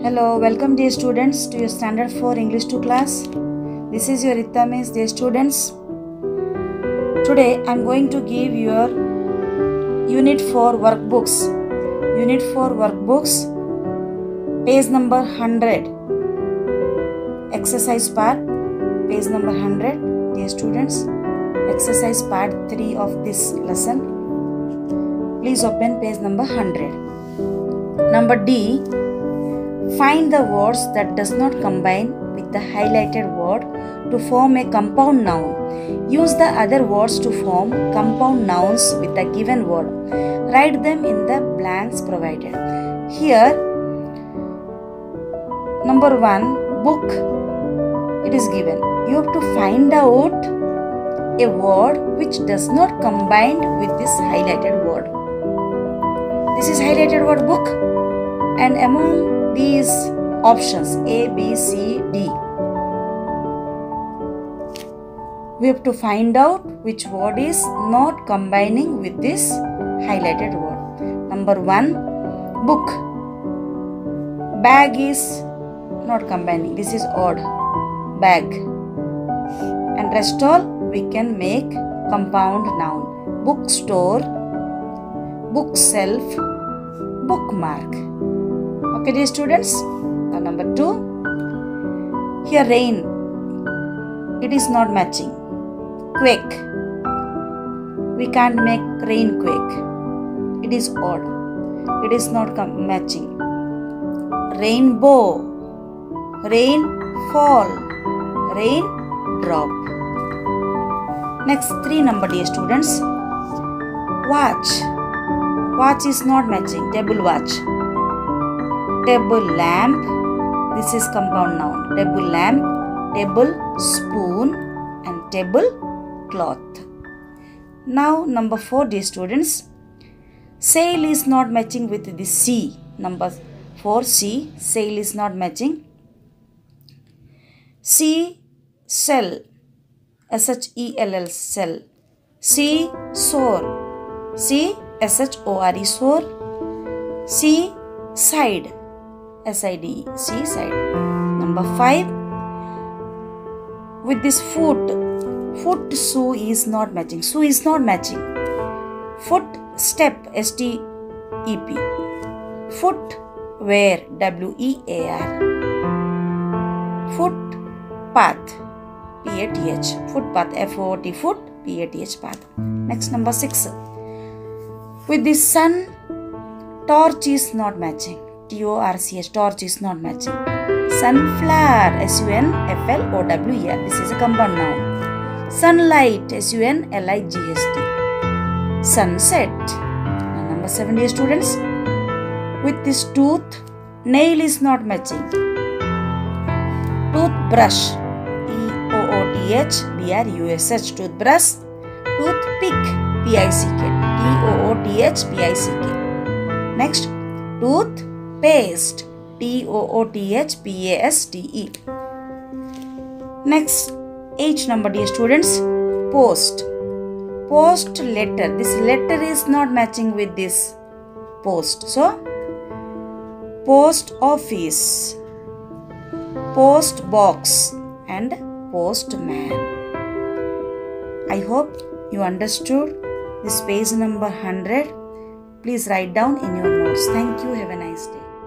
Hello, welcome dear students to your Standard 4 English 2 class. This is your Ritta Miss, dear students. Today I am going to give your Unit 4 workbooks. Unit 4 workbooks, page number 100. Exercise part, page number 100, dear students. Exercise part 3 of this lesson. Please open page number 100. Number D. Find the words that does not combine with the highlighted word to form a compound noun. Use the other words to form compound nouns with the given word. Write them in the blanks provided. Here, number 1, book. It is given. You have to find out a word which does not combine with this highlighted word. This is highlighted word book, and among these options A, B, C, D, we have to find out which word is not combining with this highlighted word. Number 1, book. Bag is not combining. This is odd. Bag. And rest all we can make compound noun. Bookstore, bookshelf, bookmark. Okay, dear students. Now number 2. Here rain. It is not matching. Quake. We can't make rain quake. It is odd. It is not matching. Rainbow. Rainfall. Rain drop. Next 3 number, dear students. Watch. Watch is not matching. Table watch. Table lamp. This is compound noun. Table lamp, table spoon, and table cloth. Now number 4, dear students. Sail is not matching with the sea. Number 4, C. Sail is not matching. C. Shell. S-H-E-L-L. Shell. C. Shore. C. S-H-O-R-E. Shore. C. Side. S-I-D-E. C. Side. Number 5. With this foot. Foot, shoe is not matching. Shoe is not matching. Foot, step. S-T-E-P. Foot, wear. W-E-A-R. Foot, path. P-A-T-H. Footpath. F-O-O-T. Foot. P-A-T-H. Path. Next, number 6. With the sun, torch is not matching. T-O-R-C-H. Torch is not matching. Sunflower. S-U-N-F-L-O-W-E-R. This is a compound noun. Sunlight. S-U-N-L-I-G-H-T. Sunset. Now, number 7, dear students. With this tooth, nail is not matching. Toothbrush. T-O-O-T-H-B-R-U-S-H. Toothbrush. Toothpick. P-I-C-K. T-O-O-T-H-P-I-C-K. Next, toothpaste. T-O-O-T-H-P-A-S-T-E. Next, 8 number, dear students. Post. Post letter. This letter is not matching with this post. So, post office, post box, and postman. I hope you understood this page number 100. Please write down in your notes. Thank you. Have a nice day.